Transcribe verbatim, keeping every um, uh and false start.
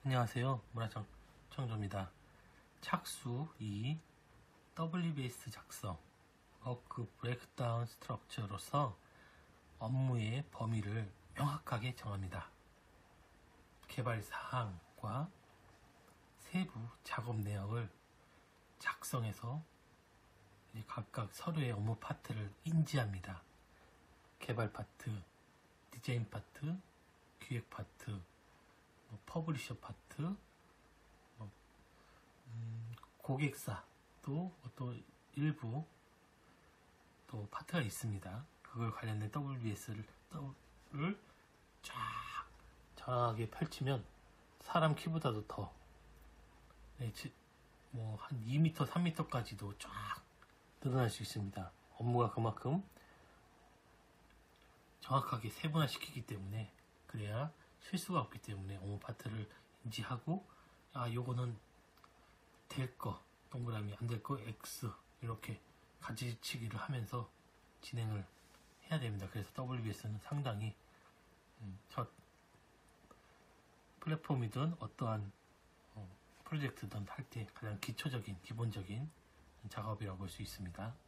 안녕하세요. 문화청정조입니다. 착수 이 더블유비에스 작성 워크 브레이크다운 스트럭처로서 업무의 범위를 명확하게 정합니다. 개발 사항과 세부 작업 내역을 작성해서 각각 서로의 업무 파트를 인지합니다. 개발 파트, 디자인 파트, 기획 파트, 뭐 퍼블리셔 파트, 뭐 음, 고객사 또, 또 일부 또 파트가 있습니다. 그걸 관련된 더블유비에스를 쫙 장하게 펼치면 사람 키보다도 더 네, 뭐 한 이 미터, 삼 미터까지도 쫙 늘어날 수 있습니다. 업무가 그만큼 정확하게 세분화시키기 때문에, 그래야 실수가 없기 때문에 업무 파트를 인지하고, 아 요거는 될 거 동그라미, 안 될 거 X, 이렇게 가지치기를 하면서 진행을 해야 됩니다. 그래서 더블유비에스는 상당히 음, 첫 플랫폼이든 어떠한 어, 프로젝트든 할 때 가장 기초적인 기본적인 작업이라고 볼 수 있습니다.